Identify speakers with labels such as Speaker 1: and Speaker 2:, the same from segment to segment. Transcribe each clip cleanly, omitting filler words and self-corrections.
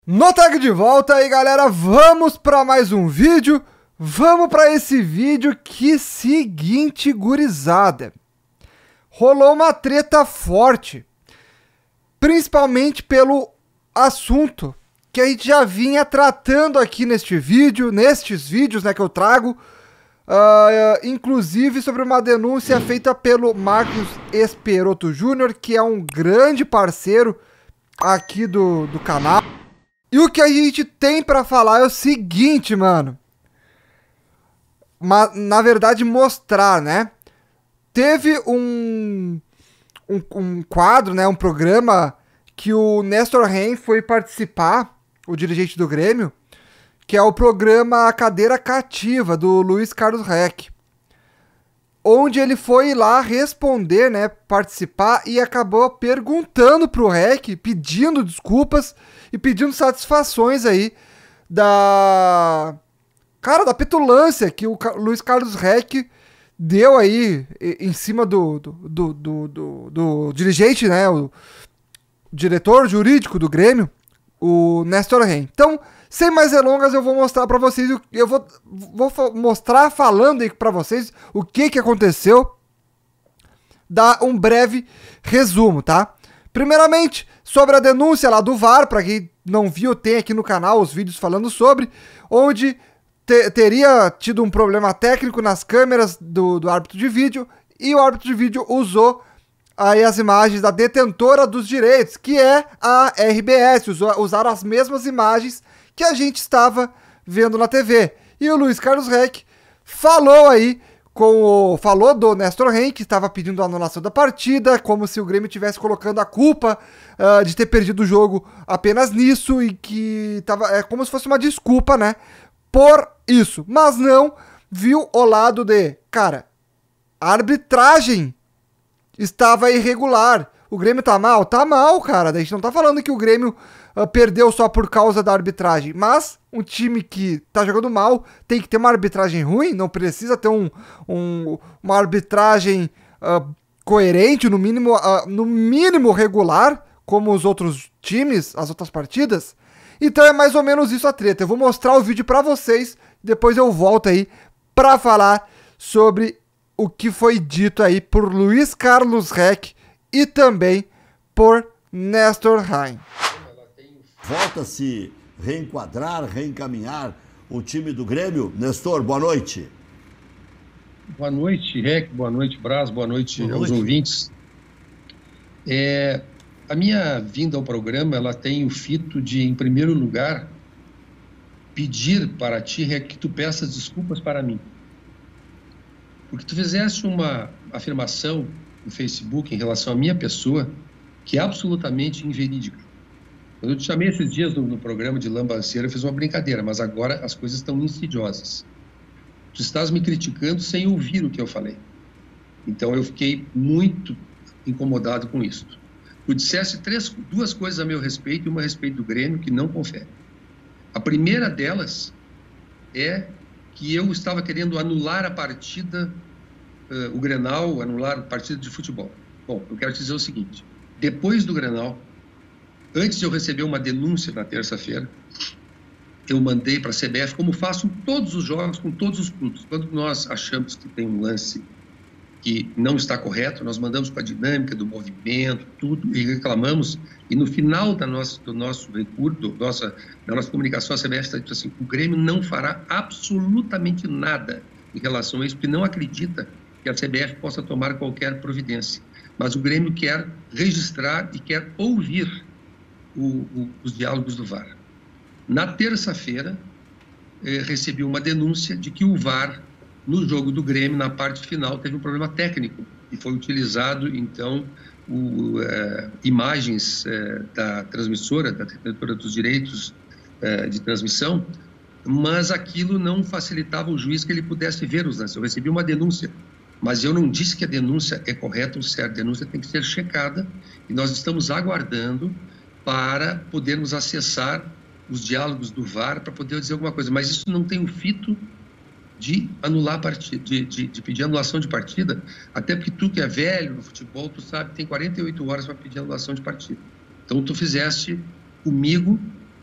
Speaker 1: No tag de volta aí, galera, vamos para mais um vídeo. Vamos para esse vídeo que seguinte, gurizada. Rolou uma treta forte, principalmente pelo assunto que a gente já vinha tratando aqui nestes vídeos, né, que eu trago, inclusive sobre uma denúncia feita pelo Marcos Esperotto Jr., que é um grande parceiro aqui do canal. E o que a gente tem pra falar é o seguinte, mano. Na verdade, mostrar, né? Teve um quadro, né? Um programa que o Néstor Reim foi participar, o dirigente do Grêmio, que é o programa Cadeira Cativa, do Luiz Carlos Reck. Onde ele foi lá responder, né? Participar e acabou perguntando pro Reck, pedindo desculpas e pedindo satisfações aí da petulância que o Luiz Carlos Reck deu aí em cima do dirigente, né, o diretor jurídico do Grêmio, o Néstor Reim. Então, sem mais delongas, eu vou mostrar pra vocês, eu vou mostrar falando aí pra vocês o que aconteceu, dar um breve resumo, tá? Primeiramente, sobre a denúncia lá do VAR, para quem não viu, tem aqui no canal os vídeos falando sobre, onde teria tido um problema técnico nas câmeras do árbitro de vídeo, e o árbitro de vídeo usou aí as imagens da detentora dos direitos, que é a RBS, usaram as mesmas imagens que a gente estava vendo na TV. E o Luiz Carlos Reck falou aí, falou do Néstor Reim, que estava pedindo a anulação da partida, como se o Grêmio estivesse colocando a culpa de ter perdido o jogo apenas nisso, e que é como se fosse uma desculpa, né, por isso. Mas não viu o lado de, cara, a arbitragem estava irregular. O Grêmio tá mal? Tá mal, cara. A gente não tá falando que o Grêmio perdeu só por causa da arbitragem, mas um time que tá jogando mal tem que ter uma arbitragem ruim, não precisa ter uma arbitragem coerente, no mínimo regular, como os outros times, as outras partidas. Então é mais ou menos isso a treta. Eu vou mostrar o vídeo pra vocês, depois eu volto aí pra falar sobre o que foi dito aí por Luiz Carlos Reck e também por Néstor Reim.
Speaker 2: Volta a se reenquadrar, reencaminhar o time do Grêmio. Nestor, boa noite.
Speaker 3: Boa noite, Reck. Boa noite, Braz. Boa noite aos ouvintes. A minha vinda ao programa, ela tem o fito de, em primeiro lugar, pedir para ti, Reck, que tu peças desculpas para mim. Porque tu fizeste uma afirmação no Facebook em relação à minha pessoa que é absolutamente inverídica. Quando eu te chamei esses dias no programa de Lambanceira, eu fiz uma brincadeira, mas agora as coisas estão insidiosas. Tu estás me criticando sem ouvir o que eu falei. Então eu fiquei muito incomodado com isso. Tu disseste duas coisas a meu respeito e uma a respeito do Grêmio que não confere. A primeira delas é que eu estava querendo anular a partida, o Grenal, anular a partida de futebol. Bom, eu quero te dizer o seguinte: depois do Grenal, antes de eu receber uma denúncia na terça-feira, eu mandei para a CBF, como faço em todos os jogos, com todos os clubes. Quando nós achamos que tem um lance que não está correto, nós mandamos com a dinâmica do movimento, tudo, e reclamamos, e no final do nosso recurso, da nossa comunicação, a CBF está dizendo assim: o Grêmio não fará absolutamente nada em relação a isso, porque não acredita que a CBF possa tomar qualquer providência. Mas o Grêmio quer registrar e quer ouvir os diálogos do VAR. Na terça-feira, recebi uma denúncia de que o VAR, no jogo do Grêmio, na parte final, teve um problema técnico e foi utilizado, então, imagens da transmissora, da detentora dos direitos de transmissão, mas aquilo não facilitava o juiz que ele pudesse ver os lances. Eu recebi uma denúncia, mas eu não disse que a denúncia é correta ou certa. A denúncia tem que ser checada e nós estamos aguardando para podermos acessar os diálogos do VAR para poder dizer alguma coisa. Mas isso não tem o fito de anular a partida, de pedir anulação de partida, até porque tu que é velho no futebol, tu sabe que tem 48 horas para pedir anulação de partida. Então tu fizeste comigo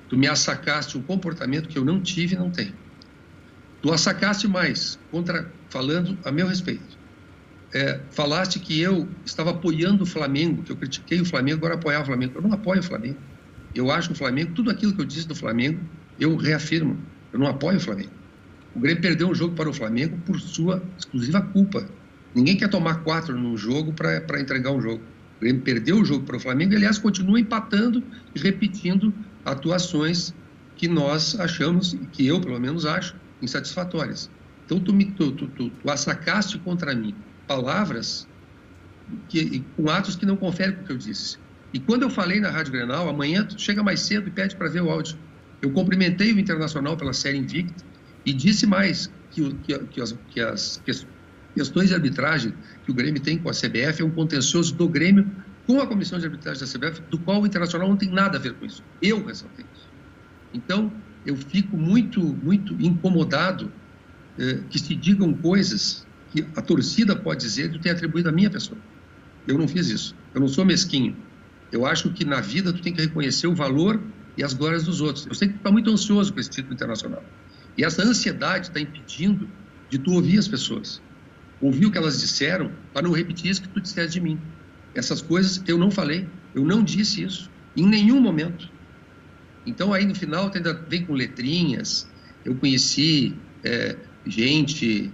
Speaker 3: Tu me assacaste um comportamento que eu não tive e não tenho. Tu assacaste mais, falando a meu respeito. Falaste que eu estava apoiando o Flamengo, que eu critiquei o Flamengo, agora apoiar o Flamengo. Eu não apoio o Flamengo. Eu acho que o Flamengo, tudo aquilo que eu disse do Flamengo, eu reafirmo. Eu não apoio o Flamengo. O Grêmio perdeu um jogo para o Flamengo por sua exclusiva culpa. Ninguém quer tomar 4 num jogo para entregar um jogo. O Grêmio perdeu o jogo para o Flamengo e, aliás, continua empatando e repetindo atuações que nós achamos, que eu, pelo menos, acho, insatisfatórias. Então, tu assacaste contra mim palavras com atos que não conferem com o que eu disse. E quando eu falei na Rádio Grenal, amanhã tu chega mais cedo e pede para ver o áudio. Eu cumprimentei o Internacional pela série invicta e disse mais que as questões de arbitragem que o Grêmio tem com a CBF é um contencioso do Grêmio com a comissão de arbitragem da CBF, do qual o Internacional não tem nada a ver com isso. Eu ressaltei isso. Então, eu fico muito, muito incomodado que se digam coisas que a torcida pode dizer que tu tem atribuído à minha pessoa. Eu não fiz isso. Eu não sou mesquinho. Eu acho que na vida tu tem que reconhecer o valor e as glórias dos outros. Eu sei que tu está muito ansioso com esse título internacional. E essa ansiedade está impedindo de tu ouvir as pessoas. Ouvir o que elas disseram para não repetir isso que tu disseste de mim. Essas coisas eu não falei. Eu não disse isso. Em nenhum momento. Então aí no final tu ainda vem com letrinhas. Eu conheci gente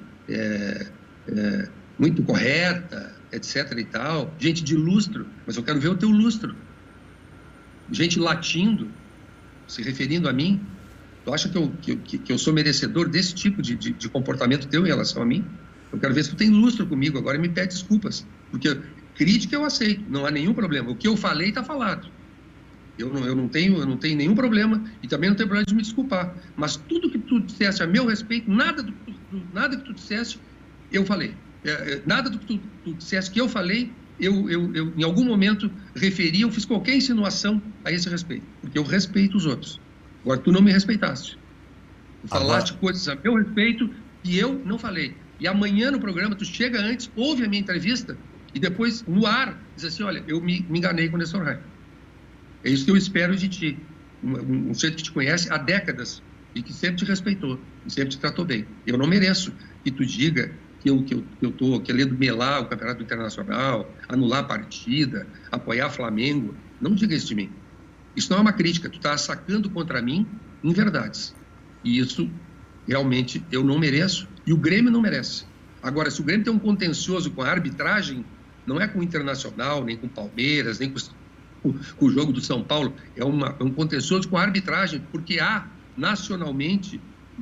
Speaker 3: muito correta, etc. e tal. Gente de lustro. Mas eu quero ver o teu lustro. Gente latindo, se referindo a mim. Tu acha que eu sou merecedor desse tipo de comportamento teu em relação a mim? Eu quero ver se tu tem lustro comigo agora e me pede desculpas. Porque crítica eu aceito, não há nenhum problema. O que eu falei está falado. Eu não tenho nenhum problema e também não tenho problema de me desculpar. Mas tudo que tu disseste a meu respeito, nada que tu disseste, eu falei. Nada do que tu disseste que eu falei, eu em algum momento referi, eu fiz qualquer insinuação a esse respeito. Porque eu respeito os outros. Agora, tu não me respeitaste. Tu falaste coisas a meu respeito que eu não falei. E amanhã no programa, tu chega antes, ouve a minha entrevista e depois, no ar, diz assim, olha, eu me enganei com o Nestor Raik. É isso que eu espero de ti. Um ser que te conhece há décadas e que sempre te respeitou e sempre te tratou bem. Eu não mereço que tu diga que eu estou querendo melar o Campeonato Internacional, anular a partida, apoiar Flamengo. Não diga isso de mim. Isso não é uma crítica. Tu está sacando contra mim inverdades. E isso, realmente, eu não mereço e o Grêmio não merece. Agora, se o Grêmio tem um contencioso com a arbitragem, não é com o Internacional, nem com o Palmeiras, nem com o jogo do São Paulo, é um contencioso com a arbitragem, porque há, nacionalmente,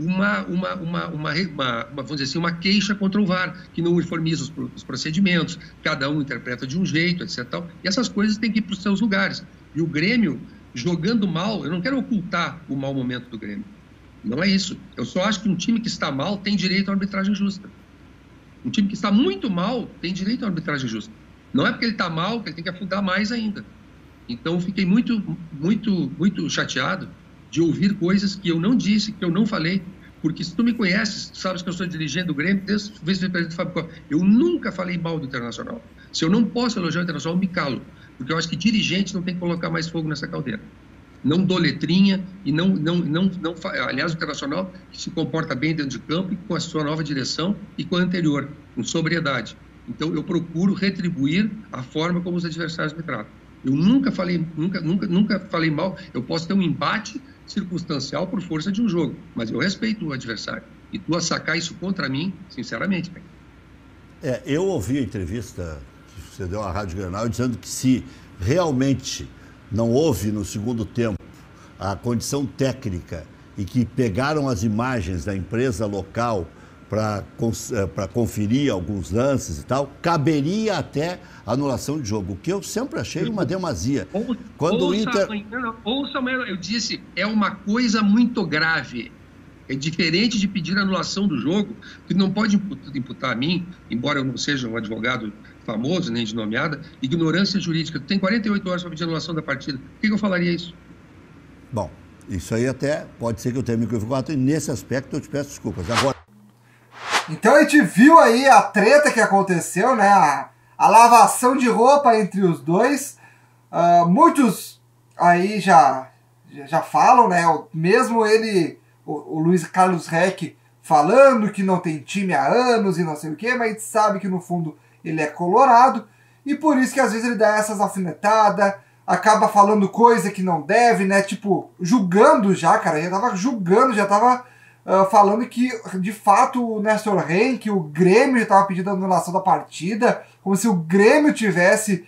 Speaker 3: vamos dizer assim, uma queixa contra o VAR, que não uniformiza os procedimentos, cada um interpreta de um jeito, etc. E essas coisas têm que ir para os seus lugares. E o Grêmio, jogando mal, eu não quero ocultar o mau momento do Grêmio. Não é isso. Eu só acho que um time que está mal tem direito à arbitragem justa. Um time que está muito mal tem direito à arbitragem justa. Não é porque ele está mal que ele tem que afundar mais ainda. Então, eu fiquei muito, muito, muito chateado de ouvir coisas que eu não disse, que eu não falei, porque se tu me conheces, tu sabes que eu sou dirigente do Grêmio, desde o vice-presidente Fábio Costa. Eu nunca falei mal do Internacional. Se eu não posso elogiar o Internacional, eu me calo, porque eu acho que dirigente não tem que colocar mais fogo nessa caldeira. Não dou letrinha e aliás, o Internacional se comporta bem dentro de campo e com a sua nova direção e com a anterior, com sobriedade. Então, eu procuro retribuir a forma como os adversários me tratam. Eu nunca falei mal. Eu posso ter um embate circunstancial por força de um jogo, mas eu respeito o adversário. E tu a sacar isso contra mim, sinceramente.
Speaker 2: Eu ouvi a entrevista que você deu à Rádio Grenal dizendo que se realmente não houve no segundo tempo a condição técnica e que pegaram as imagens da empresa local para conferir alguns lances e tal, caberia até anulação de jogo, o que eu sempre achei uma demasia.
Speaker 3: Ouça amanhã, eu disse, é uma coisa muito grave. É diferente de pedir anulação do jogo, que não pode imputar a mim, embora eu não seja um advogado famoso, nem de nomeada, ignorância jurídica. Tu tem 48 horas para pedir anulação da partida. Por que eu falaria isso?
Speaker 2: Bom, isso aí até pode ser que eu tenha me equivocado, e nesse aspecto eu te peço desculpas. Agora...
Speaker 1: Então a gente viu aí a treta que aconteceu, né? A lavação de roupa entre os dois. Muitos aí já já falam, né? Mesmo ele, o Luiz Carlos Reck, falando que não tem time há anos e não sei o que, mas a gente sabe que no fundo ele é colorado, e por isso que às vezes ele dá essas alfinetadas, acaba falando coisa que não deve, né? Tipo, julgando já, cara, já tava julgando, já tava falando que, de fato, o Néstor Reis, que o Grêmio já tava pedindo a anulação da partida, como se o Grêmio tivesse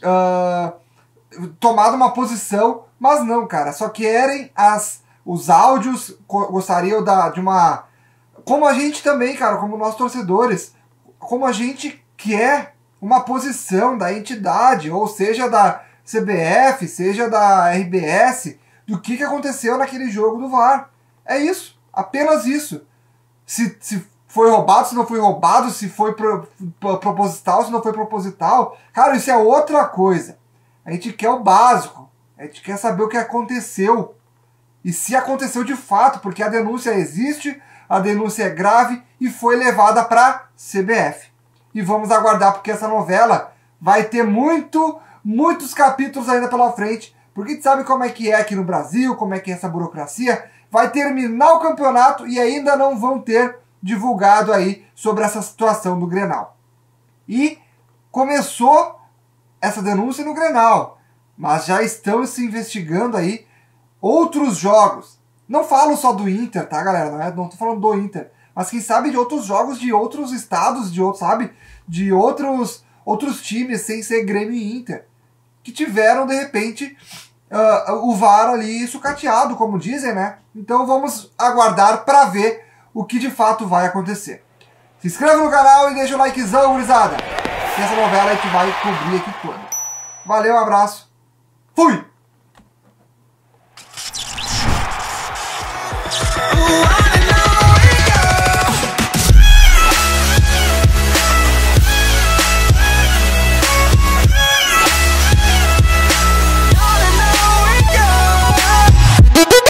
Speaker 1: tomado uma posição, mas não, cara, só querem os áudios, gostariam de uma... Como a gente também, cara, como nós torcedores, como a gente quer uma posição da entidade, ou seja, da CBF, seja da RBS, do que aconteceu naquele jogo do VAR. É isso, apenas isso. Se foi roubado, se não foi roubado, se foi proposital, se não foi proposital, cara, isso é outra coisa. A gente quer o básico, a gente quer saber o que aconteceu. E se aconteceu de fato, porque a denúncia existe, a denúncia é grave e foi levada para a CBF. E vamos aguardar, porque essa novela vai ter muitos capítulos ainda pela frente, porque a gente sabe como é que é aqui no Brasil, como é que é essa burocracia. Vai terminar o campeonato e ainda não vão ter divulgado aí sobre essa situação do Grenal. E começou essa denúncia no Grenal, mas já estão se investigando aí outros jogos. Não falo só do Inter, tá, galera? Não tô falando do Inter. Mas quem sabe de outros jogos de outros estados, de outros times, sem ser Grêmio e Inter, que tiveram, de repente, o VAR ali sucateado, como dizem, né? Então vamos aguardar para ver o que de fato vai acontecer. Se inscreva no canal e deixa o likezão, gurizada. Que essa novela a gente vai cobrir aqui toda. Valeu, um abraço. Fui!